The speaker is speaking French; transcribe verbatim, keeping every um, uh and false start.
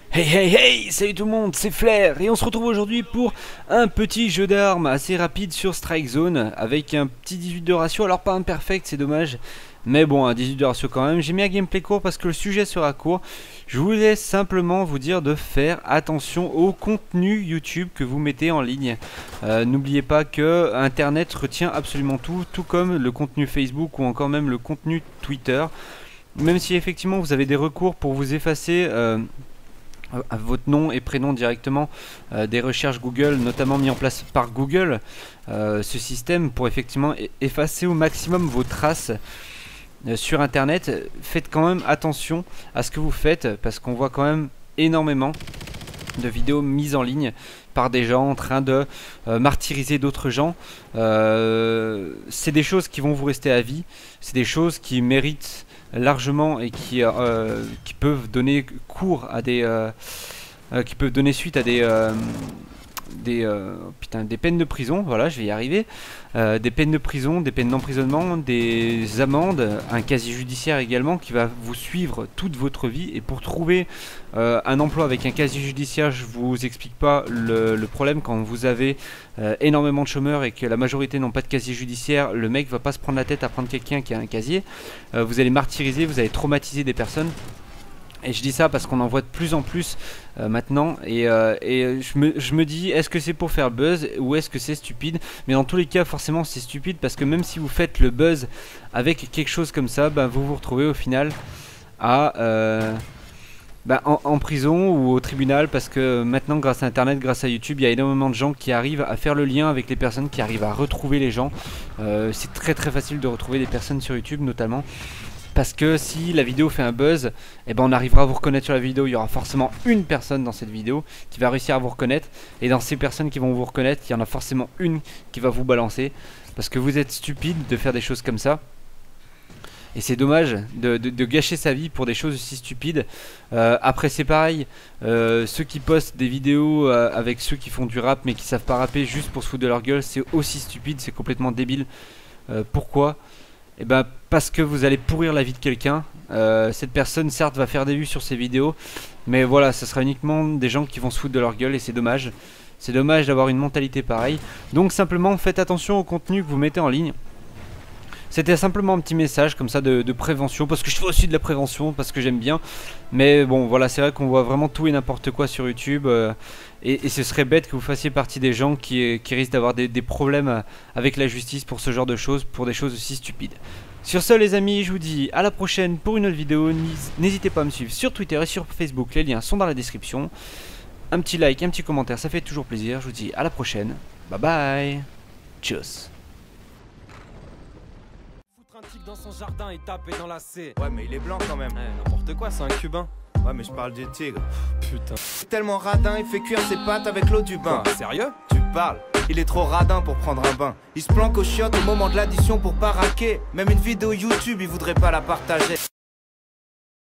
Hey hey hey, salut tout le monde, c'est Flair et on se retrouve aujourd'hui pour un petit jeu d'armes assez rapide sur Strike Zone avec un petit dix-huit de ratio, alors pas imperfect, c'est dommage, mais bon, un dix-huit de ratio quand même. J'ai mis un gameplay court parce que le sujet sera court. Je voulais simplement vous dire de faire attention au contenu YouTube que vous mettez en ligne. Euh, N'oubliez pas que Internet retient absolument tout, tout comme le contenu Facebook ou encore même le contenu Twitter. Même si effectivement vous avez des recours pour vous effacer euh, à votre nom et prénom directement euh, des recherches Google, notamment mis en place par Google, euh, ce système pour effectivement effacer au maximum vos traces euh, sur Internet. Faites quand même attention à ce que vous faites, parce qu'on voit quand même énormément de vidéos mises en ligne par des gens en train de euh, martyriser d'autres gens. Euh, c'est des choses qui vont vous rester à vie, c'est des choses qui méritent largement et qui, euh, qui peuvent donner cours à des euh, euh, qui peuvent donner suite à des euh, des euh, putain des peines de prison. Voilà, je vais y arriver. Euh, des peines de prison, des peines d'emprisonnement, des amendes, un casier judiciaire également qui va vous suivre toute votre vie. Et pour trouver euh, un emploi avec un casier judiciaire, je vous explique pas le, le problème. Quand vous avez euh, énormément de chômeurs et que la majorité n'ont pas de casier judiciaire, le mec va pas se prendre la tête à prendre quelqu'un qui a un casier. Euh, vous allez martyriser, vous allez traumatiser des personnes. Et je dis ça parce qu'on en voit de plus en plus euh, maintenant. Et, euh, et je, me, je me dis, est-ce que c'est pour faire buzz ou est-ce que c'est stupide? Mais dans tous les cas, forcément, c'est stupide, parce que même si vous faites le buzz avec quelque chose comme ça, bah, vous vous retrouvez au final à, euh, bah, en, en prison ou au tribunal. Parce que maintenant, grâce à Internet, grâce à YouTube, il y a énormément de gens qui arrivent à faire le lien avec les personnes, qui arrivent à retrouver les gens. Euh, c'est très très facile de retrouver des personnes sur YouTube notamment. Parce que si la vidéo fait un buzz, eh ben on arrivera à vous reconnaître sur la vidéo. Il y aura forcément une personne dans cette vidéo qui va réussir à vous reconnaître. Et dans ces personnes qui vont vous reconnaître, il y en a forcément une qui va vous balancer. Parce que vous êtes stupide de faire des choses comme ça. Et c'est dommage de, de, de gâcher sa vie pour des choses aussi stupides. Euh, après c'est pareil, euh, ceux qui postent des vidéos euh, avec ceux qui font du rap mais qui savent pas rapper juste pour se foutre de leur gueule, c'est aussi stupide, c'est complètement débile. Euh, pourquoi ? Et ben parce que vous allez pourrir la vie de quelqu'un. euh, Cette personne certes va faire des vues sur ces vidéos, mais voilà, ce sera uniquement des gens qui vont se foutre de leur gueule. Et c'est dommage. C'est dommage d'avoir une mentalité pareille. Donc simplement faites attention au contenu que vous mettez en ligne. C'était simplement un petit message comme ça de, de prévention, parce que je fais aussi de la prévention, parce que j'aime bien. Mais bon voilà, c'est vrai qu'on voit vraiment tout et n'importe quoi sur YouTube. euh, et, et ce serait bête que vous fassiez partie des gens qui, qui risquent d'avoir des, des problèmes avec la justice pour ce genre de choses, pour des choses aussi stupides. Sur ce les amis, je vous dis à la prochaine pour une autre vidéo. N'hésitez pas à me suivre sur Twitter et sur Facebook, les liens sont dans la description. Un petit like, un petit commentaire, ça fait toujours plaisir. Je vous dis à la prochaine, bye bye, tchuss. Un type dans son jardin et taper dans la C. Ouais mais il est blanc quand même. Ouais, n'importe quoi, c'est un cubain. Ouais mais je parle du tigre. Putain. Tellement radin, il fait cuire ses pattes avec l'eau du bain. Quoi, sérieux? Tu parles. Il est trop radin pour prendre un bain. Il se planque aux chiottes au moment de l'addition pour pas raquer. Même une vidéo YouTube il voudrait pas la partager.